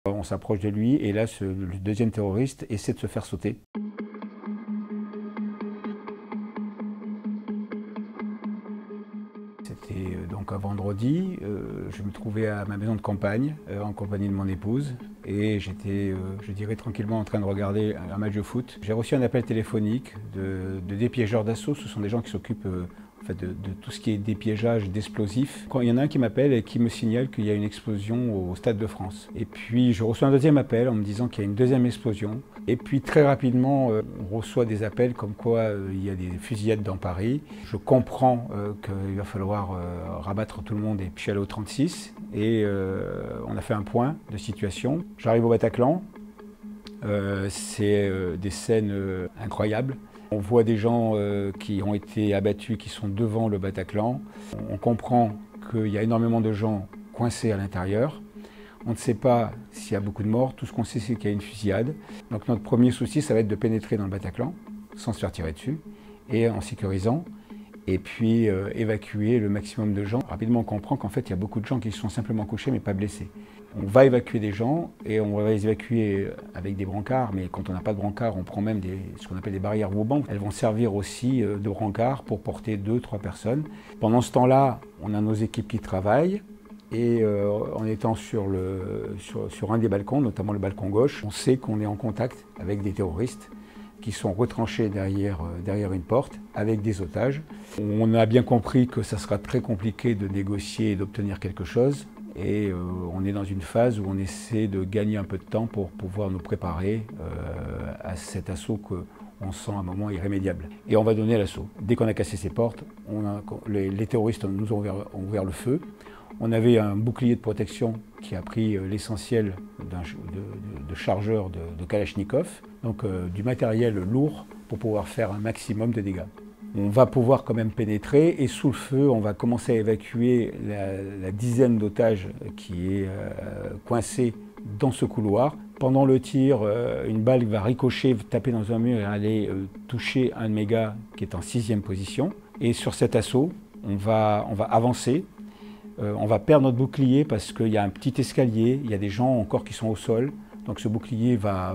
On s'approche de lui et là, le deuxième terroriste essaie de se faire sauter. C'était donc un vendredi, je me trouvais à ma maison de campagne, en compagnie de mon épouse, et j'étais, je dirais, tranquillement en train de regarder un match de foot. J'ai reçu un appel téléphonique de dépiégeurs d'assaut. Ce sont des gens qui s'occupent en fait, de tout ce qui est dépiégeage d'explosifs. Quand il y en a un qui m'appelle et qui me signale qu'il y a une explosion au Stade de France. Et puis je reçois un deuxième appel en me disant qu'il y a une deuxième explosion. Et puis très rapidement, on reçoit des appels comme quoi il y a des fusillades dans Paris. Je comprends qu'il va falloir rabattre tout le monde et puis je suis allé au 36. Et on a fait un point de situation. J'arrive au Bataclan. C'est des scènes incroyables. On voit des gens qui ont été abattus, qui sont devant le Bataclan. On comprend qu'il y a énormément de gens coincés à l'intérieur. On ne sait pas s'il y a beaucoup de morts. Tout ce qu'on sait, c'est qu'il y a une fusillade. Donc notre premier souci, ça va être de pénétrer dans le Bataclan, sans se faire tirer dessus, et en sécurisant. Et puis évacuer le maximum de gens. Rapidement, on comprend qu'en fait, il y a beaucoup de gens qui sont simplement couchés, mais pas blessés. On va évacuer des gens, et on va les évacuer avec des brancards, mais quand on n'a pas de brancard, on prend même ce qu'on appelle des barrières vauban. Elles vont servir aussi de brancards pour porter 2-3 personnes. Pendant ce temps-là, on a nos équipes qui travaillent, et en étant sur un des balcons, notamment le balcon gauche, on sait qu'on est en contact avec des terroristes qui sont retranchés derrière une porte avec des otages. On a bien compris que ça sera très compliqué de négocier et d'obtenir quelque chose. Et on est dans une phase où on essaie de gagner un peu de temps pour pouvoir nous préparer à cet assaut qu'on sent à un moment irrémédiable. Et on va donner l'assaut. Dès qu'on a cassé ces portes, les terroristes nous ont ouvert le feu. On avait un bouclier de protection qui a pris l'essentiel de chargeurs de Kalachnikov, donc du matériel lourd pour pouvoir faire un maximum de dégâts. On va pouvoir quand même pénétrer et sous le feu, on va commencer à évacuer la dizaine d'otages qui est coincée dans ce couloir. Pendant le tir, une balle va ricocher, taper dans un mur et aller toucher un de mes gars qui est en 6e position. Et sur cet assaut, on va avancer. On va perdre notre bouclier parce qu'il y a un petit escalier, il y a des gens encore qui sont au sol. Donc ce bouclier va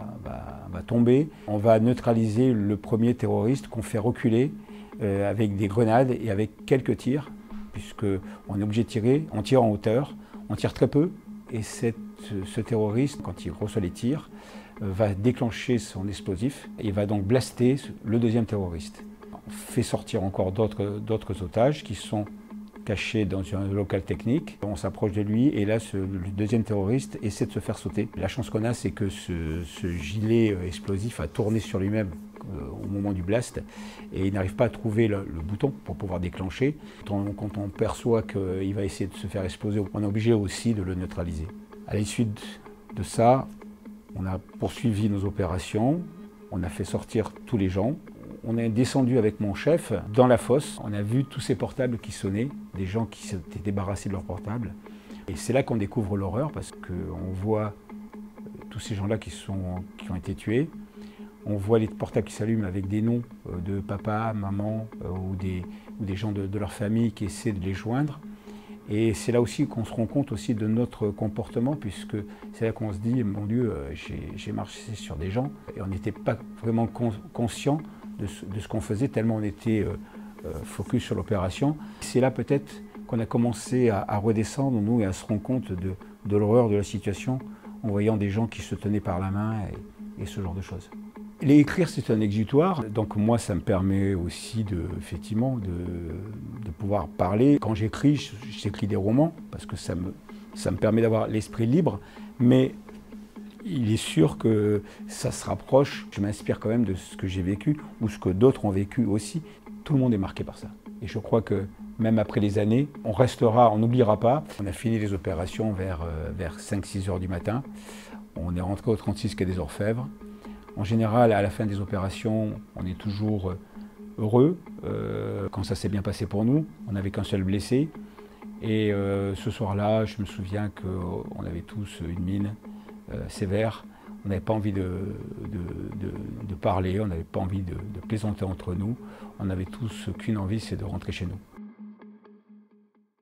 tomber. On va neutraliser le premier terroriste qu'on fait reculer avec des grenades et avec quelques tirs, puisqu'on est obligé de tirer. On tire en hauteur, on tire très peu. Et ce terroriste, quand il reçoit les tirs, va déclencher son explosif et va donc blaster le deuxième terroriste. On fait sortir encore d'autres otages qui sont cachés dans un local technique. On s'approche de lui et là, le deuxième terroriste essaie de se faire sauter. La chance qu'on a, c'est que ce gilet explosif a tourné sur lui-même au moment du blast et il n'arrive pas à trouver le bouton pour pouvoir déclencher. Quand on perçoit qu'il va essayer de se faire exploser, on est obligé aussi de le neutraliser. À l'issue de ça, on a poursuivi nos opérations, on a fait sortir tous les gens. On est descendu avec mon chef dans la fosse. On a vu tous ces portables qui sonnaient, des gens qui s'étaient débarrassés de leurs portables. Et c'est là qu'on découvre l'horreur parce qu'on voit tous ces gens-là qui ont été tués. On voit les portables qui s'allument avec des noms de papa, maman ou des gens de leur famille qui essaient de les joindre. Et c'est là aussi qu'on se rend compte aussi de notre comportement, puisque c'est là qu'on se dit, mon Dieu, j'ai marché sur des gens et on n'était pas vraiment conscient de ce qu'on faisait, tellement on était focus sur l'opération. C'est là peut-être qu'on a commencé à redescendre, nous, et à se rendre compte de l'horreur de la situation, en voyant des gens qui se tenaient par la main et ce genre de choses. Écrire, c'est un exutoire, donc moi, ça me permet aussi effectivement de pouvoir parler. Quand j'écris, j'écris des romans, parce que ça me permet d'avoir l'esprit libre, mais il est sûr que ça se rapproche. Je m'inspire quand même de ce que j'ai vécu ou ce que d'autres ont vécu aussi. Tout le monde est marqué par ça. Et je crois que même après les années, on n'oubliera pas. On a fini les opérations vers 5-6 heures du matin. On est rentré au 36 quai des Orfèvres. En général, à la fin des opérations, on est toujours heureux quand ça s'est bien passé pour nous. On n'avait qu'un seul blessé. Et ce soir-là, je me souviens qu'on avait tous une mine sévère. On n'avait pas envie de parler, on n'avait pas envie de plaisanter entre nous. On avait tous qu'une envie, c'est de rentrer chez nous.